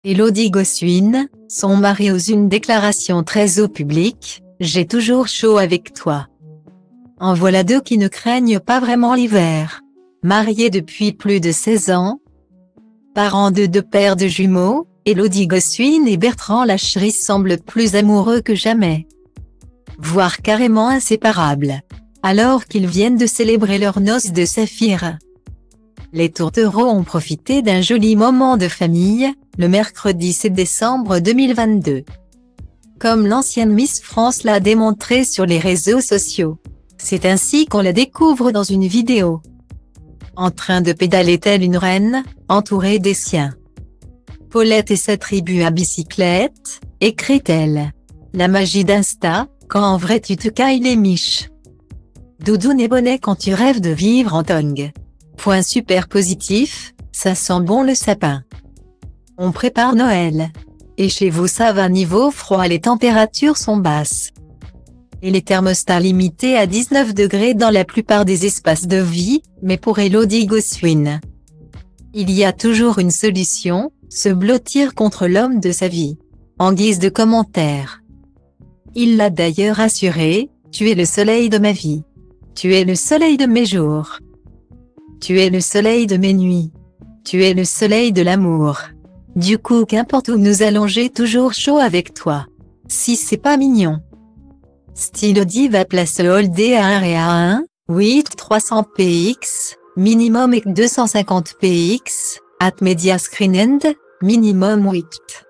Élodie Gossuin, son mari ose une déclaration très au public: « J'ai toujours chaud avec toi ». En voilà deux qui ne craignent pas vraiment l'hiver. Mariés depuis plus de 16 ans, parents de deux paires de jumeaux, Élodie Gossuin et Bertrand Lachery semblent plus amoureux que jamais, voire carrément inséparables, alors qu'ils viennent de célébrer leurs noces de saphir. Les tourtereaux ont profité d'un joli moment de famille, le mercredi 7 décembre 2022. Comme l'ancienne Miss France l'a démontré sur les réseaux sociaux. C'est ainsi qu'on la découvre dans une vidéo, en train de pédaler telle une reine, entourée des siens. Paulette et sa tribu à bicyclette, écrit-elle. La magie d'Insta, quand en vrai tu te cailles les miches. Doudoune et bonnet quand tu rêves de vivre en tongue. Point super positif, ça sent bon le sapin. On prépare Noël. Et chez vous ça va niveau froid, les températures sont basses. Et les thermostats limités à 19 degrés dans la plupart des espaces de vie, mais pour Élodie Gossuin, il y a toujours une solution, se blottir contre l'homme de sa vie. En guise de commentaire, il l'a d'ailleurs assuré: « Tu es le soleil de ma vie. Tu es le soleil de mes jours. Tu es le soleil de mes nuits. Tu es le soleil de l'amour. Du coup qu'importe où nous allons, j'ai toujours chaud avec toi. » Si c'est pas mignon. Style diva place Holdé à 1 et à 1, 8 300 px, minimum et 250 px, at media screen end, minimum 8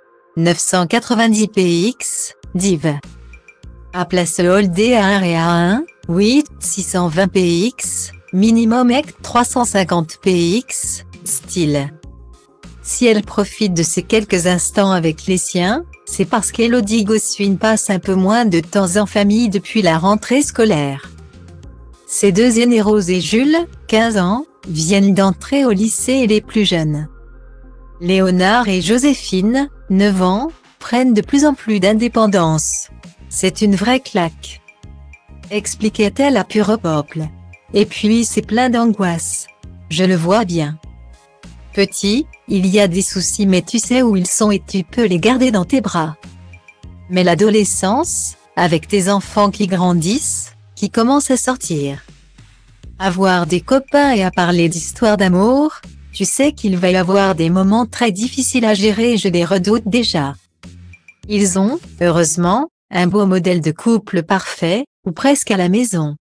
990 px, div. À place Holdé à 1 et à 1, 8 620 px, minimum et 350 px, style. Si elle profite de ces quelques instants avec les siens, c'est parce qu'Élodie Gossuin passe un peu moins de temps en famille depuis la rentrée scolaire. Ses deux aînés Rose et Jules, 15 ans, viennent d'entrer au lycée et les plus jeunes, Léonard et Joséphine, 9 ans, prennent de plus en plus d'indépendance. C'est une vraie claque, expliquait-elle à Pure Peuple. Et puis c'est plein d'angoisse. Je le vois bien. Petit, il y a des soucis mais tu sais où ils sont et tu peux les garder dans tes bras. Mais l'adolescence, avec tes enfants qui grandissent, qui commencent à sortir, à voir des copains et à parler d'histoires d'amour, tu sais qu'il va y avoir des moments très difficiles à gérer et je les redoute déjà. Ils ont, heureusement, un beau modèle de couple parfait, ou presque à la maison.